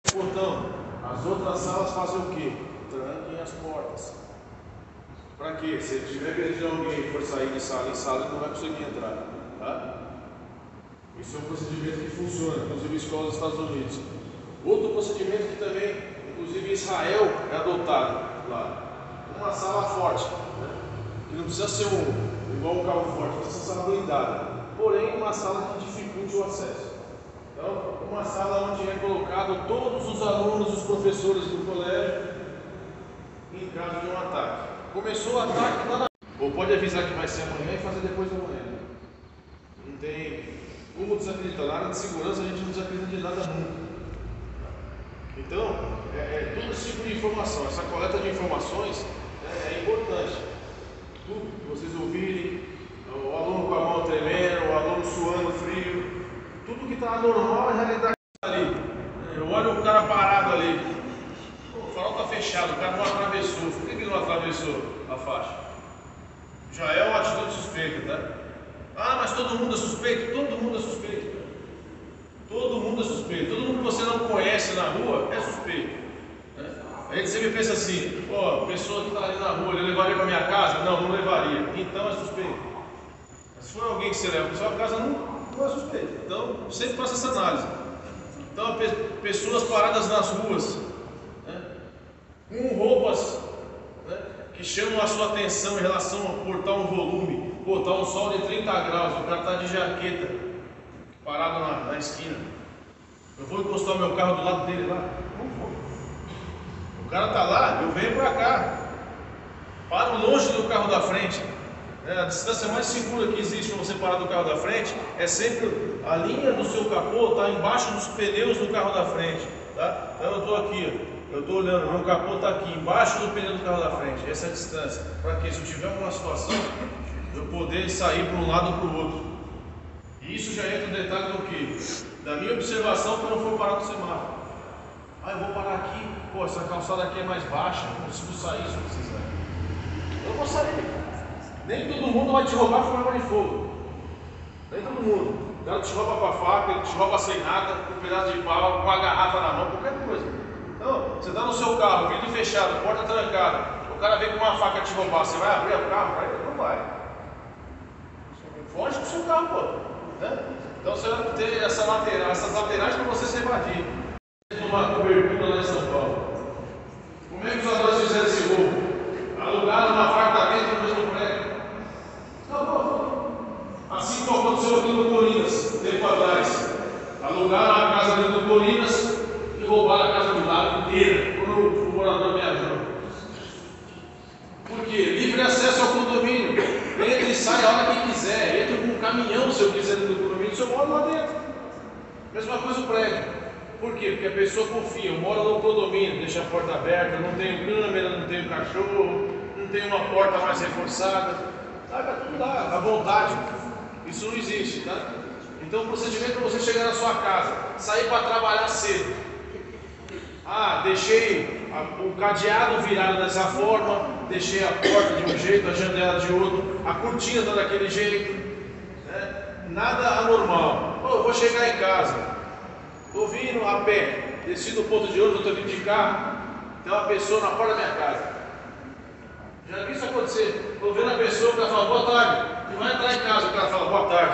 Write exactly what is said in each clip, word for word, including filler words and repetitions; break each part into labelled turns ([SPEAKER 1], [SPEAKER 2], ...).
[SPEAKER 1] Portão, as outras salas fazem o quê? Tranquem as portas. Para quê? Se tiver perdido alguém e for sair de sala em sala, ele não vai conseguir entrar. Tá? Isso é um procedimento que funciona, inclusive em escolas dos Estados Unidos. Outro procedimento que também, inclusive em Israel, é adotado lá. Uma sala forte, né? Que não precisa ser um, igual um carro forte, precisa ser uma sala blindada. Porém, uma sala que dificulte o acesso. Então, uma sala onde é colocado todos os alunos, os professores do colégio, em caso de um ataque. Começou o ataque lá na... Ou pode avisar que vai ser amanhã e fazer depois da manhã. Não tem como desacreditar. Na área de segurança a gente não desacredita de nada nunca. Então, é, é, todo esse tipo de informação, essa coleta de informações é, é importante. Tudo que vocês ouvirem, o aluno com a mão tremendo, o aluno suando frio, tudo que está anormal na realidade ali. Eu olho o cara parado ali, o farol está fechado, o cara não atravessou. Por que ele não atravessou a faixa? Já é uma atitude suspeita, tá? Ah, mas todo mundo é suspeito? Todo mundo é suspeito. Todo mundo é suspeito. Todo mundo que você não conhece na rua é suspeito. Né? A gente sempre pensa assim, ó, oh, a pessoa que está ali na rua, ele levaria para minha casa? Não, não levaria. Então é suspeito. Mas se for alguém que você leva para sua casa, não, não é suspeito. Então, sempre faça essa análise. Então, pessoas paradas nas ruas, né, com roupas, né, que chamam a sua atenção em relação a portar um volume, botar um sol de trinta graus, o cara está de jaqueta, parado na, na esquina. Eu vou encostar o meu carro do lado dele lá? Não vou. O cara está lá, eu venho para cá. Paro longe do carro da frente. É, a distância mais segura que existe para você parar do carro da frente é sempre a linha do seu capô está embaixo dos pneus do carro da frente. Tá? Então eu estou aqui, ó, eu estou olhando, meu capô está aqui embaixo do pneu do carro da frente. Essa é a distância. Para que se eu tiver alguma situação, eu poder sair para um lado ou para o outro. E isso já entra no detalhe do que? Da minha observação quando eu for parar no semáforo. Ah, eu vou parar aqui, pô, essa calçada aqui é mais baixa, não consigo sair se eu precisar. Eu vou sair. Nem todo mundo vai te roubar com arma de fogo. Nem todo mundo. O cara te rouba com a faca, ele te rouba sem nada, com um pedaço de pau, com a garrafa na mão, qualquer coisa. Então, você está no seu carro, vidro fechado, porta trancada, o cara vem com uma faca te roubar, você vai abrir o carro para ele? Não vai. Foge com o seu carro, pô. Né? Então você vai ter essa lateral, essas laterais para você se evadir. Uma cobertura lá em São Paulo. Como é que os ladrões fizeram esse roubo? Alugaram um apartamento no mesmo prédio. Assim como aconteceu aqui no Colinas, tempo atrás. Alugaram a casa dentro do Colinas e roubaram a casa do lado inteira, quando o morador viajou. Por quê? Livre acesso ao condomínio. Entra e sai a hora que quiser. Entra com um caminhão se eu quiser dentro do condomínio, se eu moro lá dentro. Mesma coisa o prédio. Por quê? Porque a pessoa confia, eu moro no condomínio, deixa a porta aberta, não tenho câmera, não tenho cachorro, não tenho uma porta mais reforçada. Tá tudo lá, à vontade. Isso não existe, tá? Então o procedimento é você chegar na sua casa, sair para trabalhar cedo. Ah, deixei a, o cadeado virado dessa forma, deixei a porta de um jeito, a janela de outro, a cortina está daquele jeito, né? Nada anormal. Oh, eu vou chegar em casa. Estou vindo a pé, desci do ponto de ônibus, estou vindo de carro, tem uma pessoa na porta da minha casa. Já vi isso acontecer. Estou vendo a pessoa, o cara fala, boa tarde, e vai entrar em casa, o cara fala, boa tarde.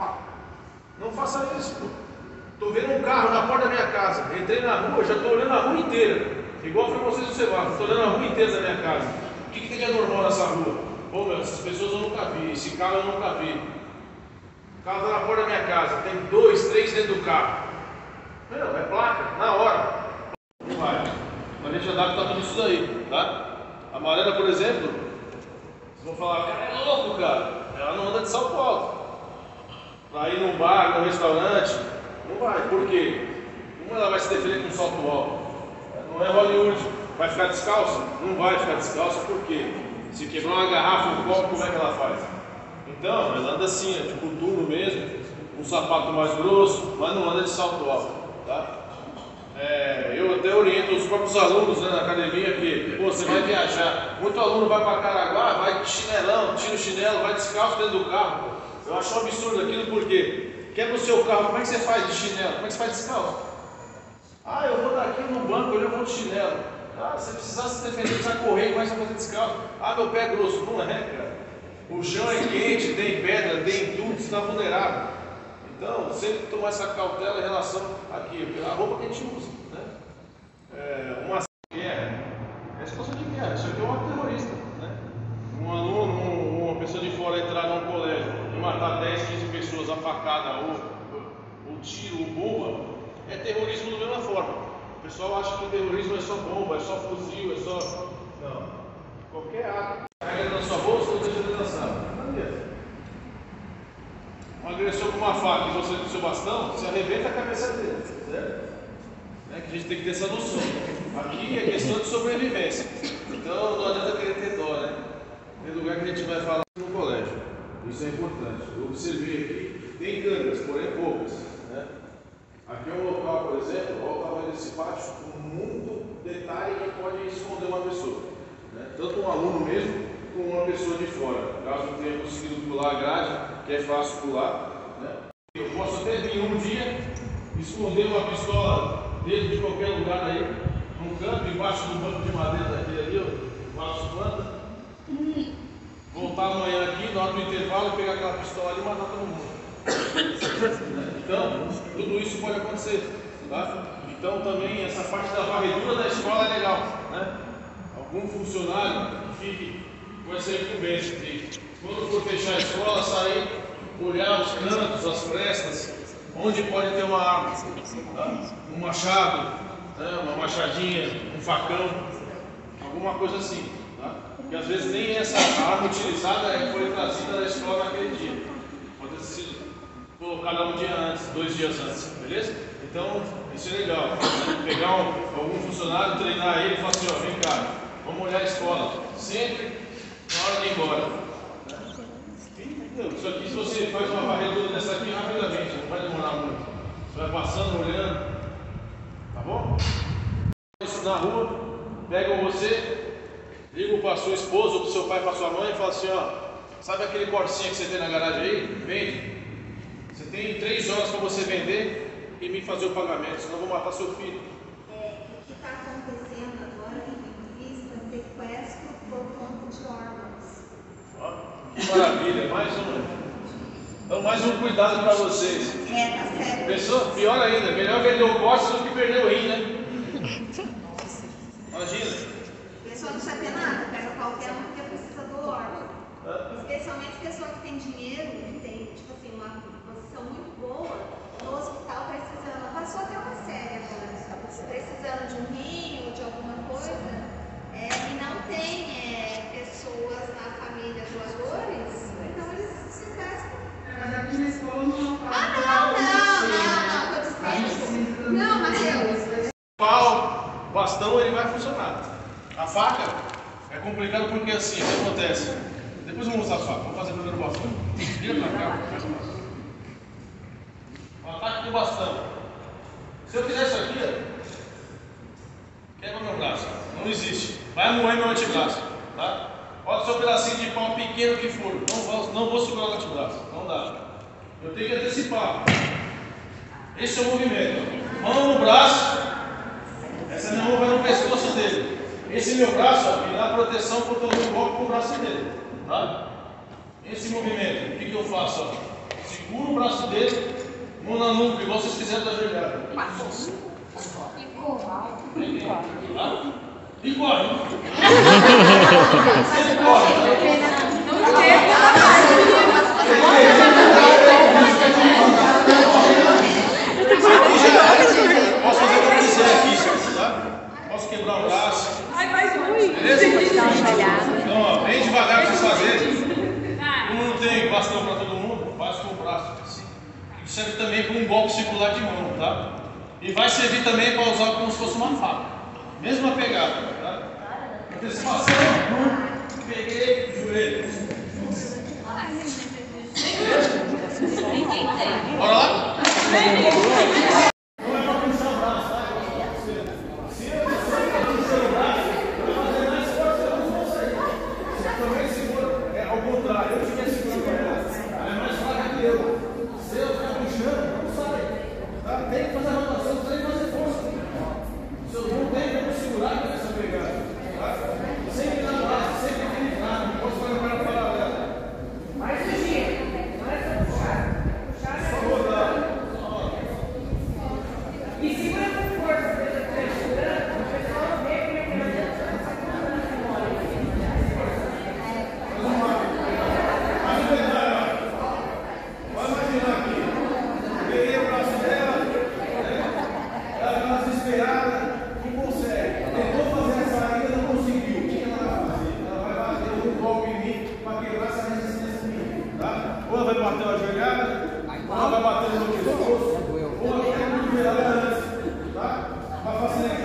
[SPEAKER 1] Não faça isso, pô. Estou vendo um carro na porta da minha casa, entrei na rua, já estou olhando a rua inteira, igual foi vocês no semáforo, estou olhando a rua inteira da minha casa. O que, que tem de anormal nessa rua? Pô, meu, essas pessoas eu nunca vi, esse carro eu nunca vi. O carro está na porta da minha casa, tem dois, três dentro do carro. Não, é placa, na hora. Não vai. Mas a gente adapta tudo isso daí, tá? A amarela, por exemplo, vocês vão falar, cara, é louco, cara. Ela não anda de salto alto. Para ir num bar, num restaurante, não vai. Por quê? Uma ela vai se defender com um salto alto. Não é Hollywood. Vai ficar descalça? Não vai ficar descalça, por quê? Se quebrar uma garrafa, um copo, como é que ela faz? Então, ela anda assim, é tipo duro mesmo, um sapato mais grosso, mas não anda de salto alto. Tá? É, eu até oriento os próprios alunos, né, na academia que pô, você vai viajar, muito aluno vai para Caraguá, vai de chinelão, tira o chinelo, vai descalço dentro do carro. Eu acho um absurdo aquilo porque quebra o seu carro, como é que você faz de chinelo? Como é que você faz descalço? Ah, eu vou daqui no banco, eu vou de chinelo. Ah, se precisar se defender, precisa correr, começa a fazer descalço. Ah, meu pé é grosso. Não é, cara. O chão é quente, tem pedra, tem tudo, você está vulnerável. Então, sempre tomar essa cautela em relação aqui, a roupa que a gente usa. Né? É, uma guerra, é situação de guerra, isso aqui é um ato terrorista. Né? Um aluno, um, uma pessoa de fora entrar num colégio e matar dez, quinze pessoas, a facada, ou, ou, ou tiro, ou bomba, é terrorismo da mesma forma. O pessoal acha que o terrorismo é só bomba, é só fuzil, é só. Não. Qualquer ato. Carrega na sua bolsa ou deixa dentro da sala. Um agressor com uma faca e você com o seu bastão, você arrebenta a cabeça dele. Certo? É que a gente tem que ter essa noção. Aqui é questão de sobrevivência. Então não adianta querer ter dó, né? Tem lugar que a gente vai falar no colégio. Isso é importante. Eu observei aqui, tem câmeras, porém poucas. Né? Aqui é um local, por exemplo, olha o tamanho desse pátio, com muito detalhe que pode esconder uma pessoa. Né? Tanto um aluno mesmo, como uma pessoa de fora. Caso tenha conseguido pular a grade, que é fácil pular. Né? Eu posso até vir um dia, esconder uma pistola dentro de qualquer lugar aí, num canto, embaixo do banco de madeira daquele ali, ó, embaixo de planta. Voltar amanhã aqui, na hora do intervalo, pegar aquela pistola ali e matar todo mundo. Então, tudo isso pode acontecer. Tá? Então, também, essa parte da varredura da escola é legal. Né? Algum funcionário que fique com essa incumbência de, quando for fechar a escola, sair, olhar os cantos, as frestas, onde pode ter uma arma. Tá? Um machado, né? Uma machadinha, um facão, alguma coisa assim. Tá? Porque às vezes nem essa arma utilizada foi trazida da escola naquele dia. Pode ter sido colocada um dia antes, dois dias antes, beleza? Então, isso é legal. Né? Pegar um, algum funcionário, treinar ele e falar assim, ó, vem cá, vamos olhar a escola. Sempre na hora de ir embora. Isso aqui, se você faz uma varredura dessa aqui rapidamente, não vai demorar muito. Você vai passando, olhando. Tá bom? Isso na rua, pegam você, ligam para a sua esposa ou para o seu pai, para a sua mãe e falam assim, ó, sabe aquele Corsinha que você tem na garagem aí? Vende. Você tem três horas para você vender e me fazer o pagamento, senão eu vou matar seu filho.
[SPEAKER 2] É, o que está acontecendo agora em vista sequestro por conta de órgãos.
[SPEAKER 1] Ó, que maravilha, mais um. Então mais um cuidado para vocês.
[SPEAKER 2] É, tá certo.
[SPEAKER 1] Pessoa, pior ainda, melhor vender o Corsa do que perder o rim, né? Imagina.
[SPEAKER 2] A pessoa não precisa ter nada, pega qualquer um porque precisa do órgão. Ah. Especialmente pessoa que tem dinheiro, que tem, tipo assim, uma posição muito boa no hospital precisando. Ela passou até uma série agora, precisando de um rim ou de alguma coisa, é, e não tem é, pessoas na família doadores, então eles se gastam.
[SPEAKER 3] Mas aqui na escola não
[SPEAKER 2] Ah, não, não, não, não, tô dizendo. Não, Matheus.
[SPEAKER 1] Qual bastão ele vai funcionar? A faca é complicado porque assim, o que acontece? Depois eu vou usar a faca, vou fazer primeiro o bastão. Vira pra cá, faz o bastão. O ataque do bastão. Se eu fizer isso aqui, ó, quebra meu braço. Não existe. Vai moer meu antebraço. Tá? Pode ser um pedacinho de pau pequeno que for. Não vou, não vou segurar o antebraço. Não dá. Eu tenho que antecipar. Esse é o movimento. Mão no braço. Essa minha mão vai no pescoço dele. Esse meu braço, ó, me dá proteção porque eu não coloco com o braço dele. Tá? Esse movimento, o que, que eu faço? Ó? Seguro o braço dele, mão na nuca, igual vocês fizeram da joelhada.
[SPEAKER 2] E corral.
[SPEAKER 1] Tá? E corre. Ele corre. Posso fazer o que eu quiser aqui, tá? Posso quebrar o braço. Beleza? Então, ó, bem devagar para vocês fazerem. Como não tem bastão para todo mundo, faz com o braço assim. Isso serve também como um golpe circular de mão, tá? E vai servir também para usar como se fosse uma faca. Mesma pegada, tá? Antecipação, peguei, joelho. Bora lá?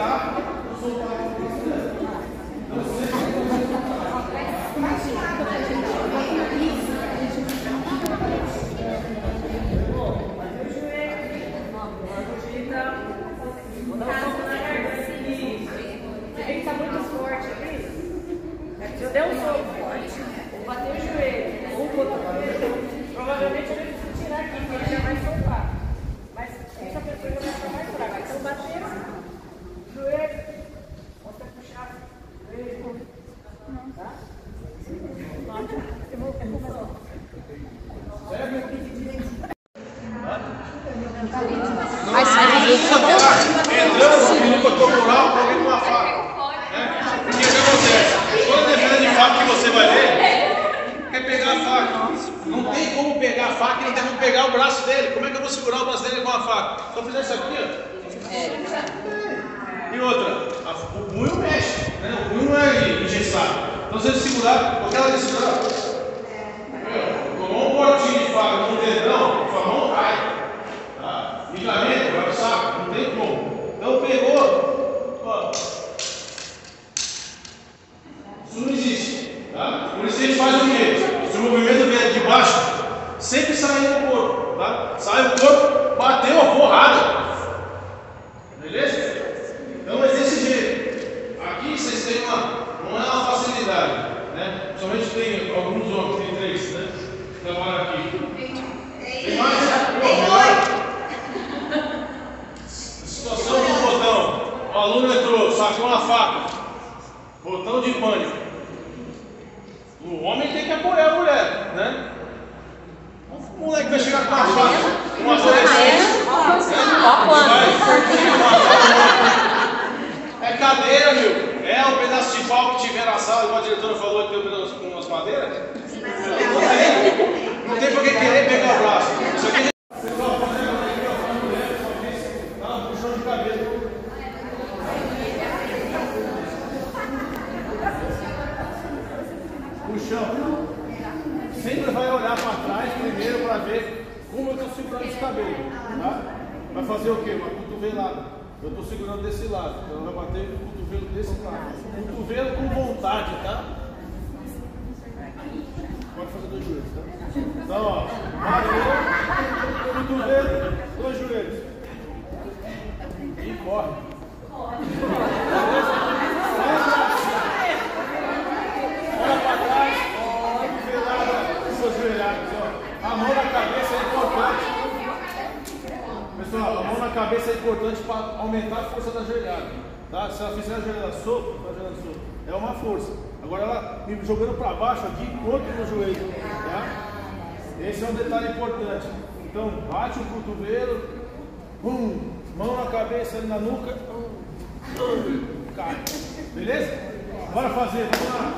[SPEAKER 1] pegar e soltar o braço dela. Então, sempre.
[SPEAKER 4] Se eu der um soco forte, ou bater o joelho, ou o cotovelo, provavelmente eu devo tirar aqui, porque ele já vai soltar. Mas essa pessoa já vai ficar mais fraca. Então bater, joelho, outra puxada, joelho, tá? Eu vou começar.
[SPEAKER 1] Mas entrando no luta corporal, alguém com uma faca. Porque o que acontece? Toda defesa de faca que você vai ver, quer pegar a faca. Não tem como pegar a faca e não tem como pegar o braço dele. Como é que eu vou segurar o braço dele com a faca? Se eu fizer isso aqui, ó. E outra, a, o punho mexe, né? O punho não é engessado. Então se ele segurar, qualquer hora de segurar, tomou um cortinho de faca no dedão, sua mão cai. Tá? Ligamento, vai pro saco, não tem como. Então pegou, ó. Isso não existe, tá? Por isso a gente faz o quê? Se o movimento vier de baixo, sempre sai no corpo, tá? Sai o corpo, bateu a porrada. Beleza? Então é desse jeito. Aqui vocês têm uma, não é uma facilidade, né? Somente tem alguns homens, tem três, né? Trabalham aqui. Tem mais? Tem oito. Situação do botão. O aluno entrou, sacou uma faca. Botão de pânico. O homem tem que apoiar a mulher, né? O moleque vai chegar com uma faca, uma adolescente. É cadeira, meu. É um pedaço de pau que tiver na sala, igual a diretora falou que tem um pedaço com umas madeiras. Não tem. Não tem por que querer pegar o braço. Isso aqui é. Puxão. Sempre vai olhar para trás primeiro para ver como eu estou segurando esse cabelo. Tá? Vai fazer o quê? Uma cotovelada. Eu estou segurando desse lado. Então ela vai bater o cotovelo desse lado. Cotovelo com vontade, tá? Pode fazer dois joelhos, tá? Então, ó. Bateu, cotovelo, dois joelhos. E corre. Olha para trás, cotovelada, suas joelhadas, ó. A mão na cabeça é importante. Pessoal, a mão na cabeça é importante para aumentar a força da joelhada. Tá? Se ela fizer a joelhada solta, tá joelhada solta, é uma força. Agora ela me jogando para baixo aqui contra o meu joelho. Tá? Esse é um detalhe importante. Então, bate o cotovelo, hum, mão na cabeça, ali na nuca, hum, cai. Beleza? Bora fazer, vamos lá.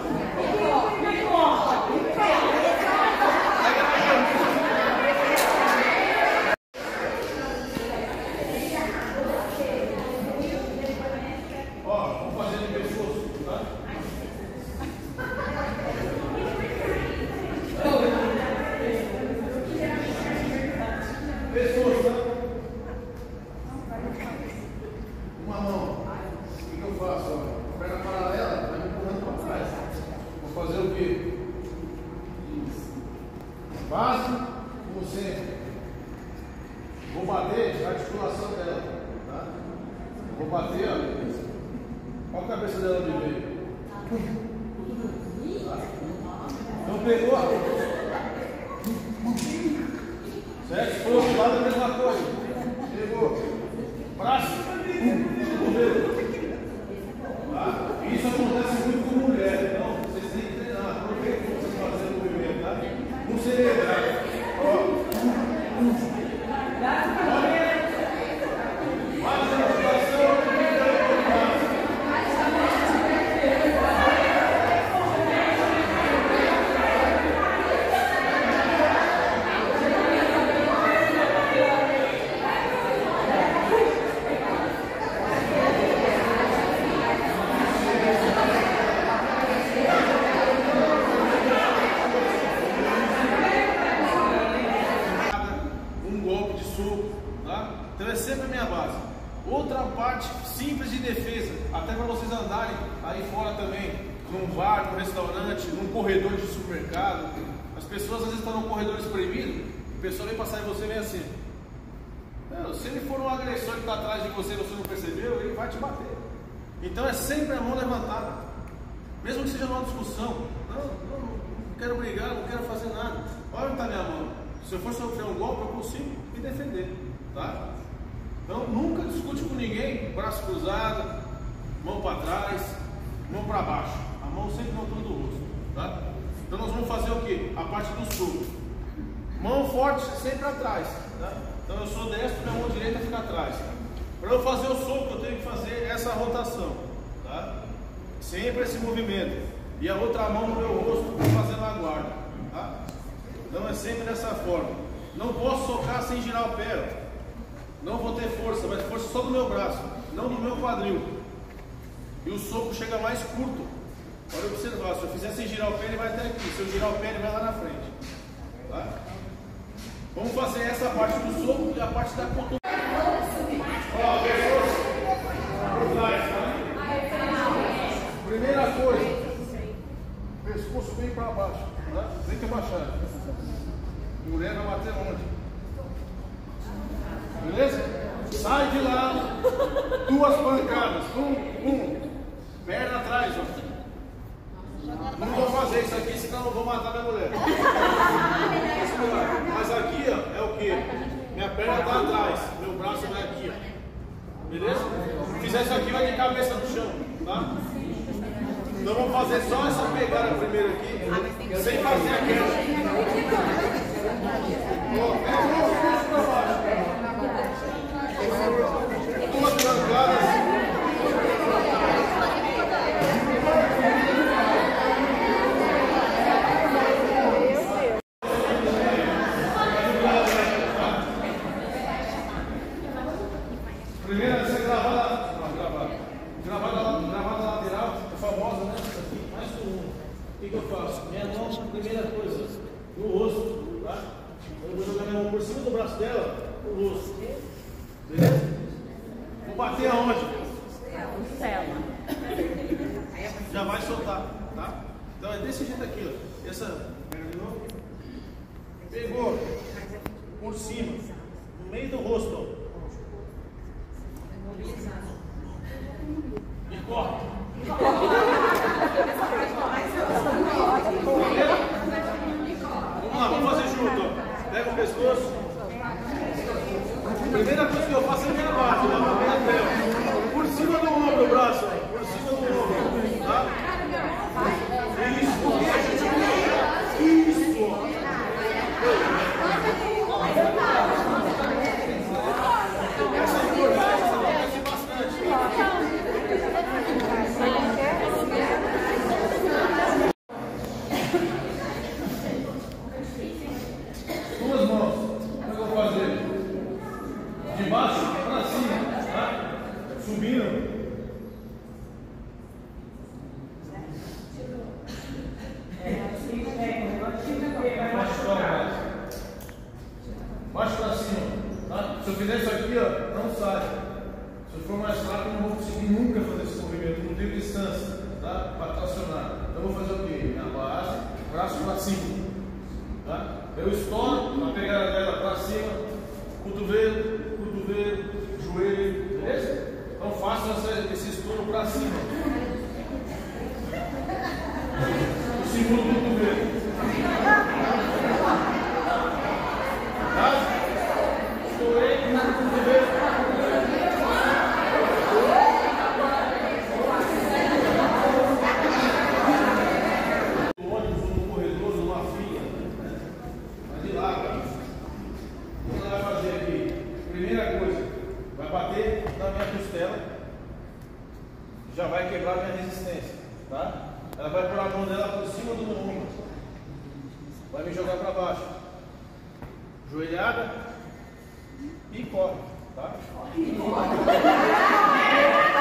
[SPEAKER 1] Ó, vamos fazer no pescoço, tá? Pescoço, tá? Uma mão. O que eu faço? Ó? Perna paralela, vai me empurrando para trás. Vou fazer o quê? Base, como sempre. Vou bater a articulação dela. Tá? Vou bater, ó. Qual a cabeça dela me veio? Tá? Então pegou. Certo? Se for do outro lado, a mesma coisa. Pegou. Braço. Cotovelo. Tá? Isso acontece muito com mulher. Então, vocês têm que treinar. Aproveita que vocês fazem o movimento, tá? No cerebral. Ó. Mais uma situação. defesa, até para vocês andarem aí fora também, num bar, num restaurante, num corredor de supermercado. As pessoas às vezes estão num corredor espremido, o pessoal vem passar em você e vem assim. Não, se ele for um agressor que está atrás de você e você não percebeu, ele vai te bater. Então é sempre a mão levantada, mesmo que seja numa discussão. Não, não, não quero brigar, não quero fazer nada. Olha onde está minha mão. Se eu for sofrer um golpe, eu consigo me defender, tá? Então nunca discute com ninguém, braço cruzado, mão para trás, mão para baixo, a mão sempre no altura do rosto, tá? Então nós vamos fazer o que? A parte do soco. Mão forte sempre atrás, tá? Então eu sou destro, minha mão direita fica atrás. Para eu fazer o soco, eu tenho que fazer essa rotação, tá? Sempre esse movimento. E a outra mão no meu rosto, fazendo a guarda, tá? Então é sempre dessa forma. Não posso socar sem girar o pé. Não vou ter força, mas força só do meu braço, não do meu quadril. E o soco chega mais curto. Pode observar, se eu fizer sem girar o pé, ele vai até aqui. Se eu girar o pé, ele vai lá na frente, tá? Vamos fazer essa parte do soco e a parte da cotovela. Ó, pessoas, por trás, tá? Primeira coisa, pescoço bem para baixo, tá? Tem que abaixar. Mulher vai bater onde? Beleza? Sai de lá, duas pancadas, um, um, perna atrás, ó. Não vou fazer isso aqui, senão eu vou matar minha mulher. Mas aqui, ó, é o que? Minha perna está atrás, meu braço vai aqui, ó. Beleza? Se fizer isso aqui, vai de cabeça no chão, tá? Então vamos fazer só essa pegada primeiro aqui, sem fazer aquela. Ó, é o para baixo. Duas pancadas. Primeira, você gravada, gravada, gravada, gravada lateral, é famosa, né? Aqui, mais comum. O que, que eu faço? Minha mão, primeira coisa, no rosto, tá? Eu vou jogar minha mão por cima do braço dela, no rosto. Beleza? Vou bater aonde?
[SPEAKER 4] Costela.
[SPEAKER 1] Já vai soltar, tá? Então é desse jeito aqui, ó. Essa, pega de novo. Pegou por cima, no meio do rosto, ó. E corta. Vamos lá, vamos fazer junto, ó. Pega o pescoço. Primeira coisa que eu faço é minha base, ó. Por cima do ombro, o braço, ó. Por cima do ombro, tá? Isso. Isso. Essa importância acontece bastante. Duas mãos. Como é que eu vou fazer? De baixo para cima, tá? Subindo. Baixo para cima, tá? Se eu fizer isso aqui, ó, não sai. Se eu for mais rápido, eu não vou conseguir nunca fazer esse movimento. Não tenho distância, tá? Para tracionar. Então eu vou fazer o quê? Na base, braço para cima, tá? Eu estouro a pegada dela para cima, cotovelo, cotovelo, joelho, beleza? Então faço essa, esse estouro para cima. O segundo cotovelo. Tá? Estourei, cotovelo. No ônibus, no corredor, numa fila. Vai de lá, cara. O que ela vai fazer aqui? Primeira coisa, vai bater na minha costela. Já vai quebrar minha resistência, tá? Ela vai pôr a mão dela por cima do meu ombro. Vai me jogar para baixo. Joelhada e corre, tá?